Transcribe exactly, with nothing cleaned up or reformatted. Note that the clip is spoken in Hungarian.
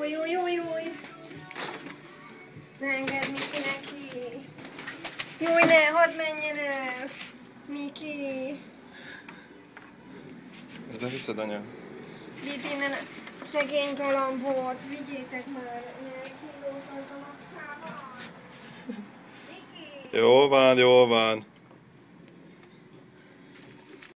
Júj, júj, júj, júj. Ne engedd Miki neki. Júj, ne, hadd menjen el. Miki. Ezt beviszed, anya? Vidd innen a szegény galambot. Vigyétek már. Kilót az a lapkában. Miki. Jó van, jó van.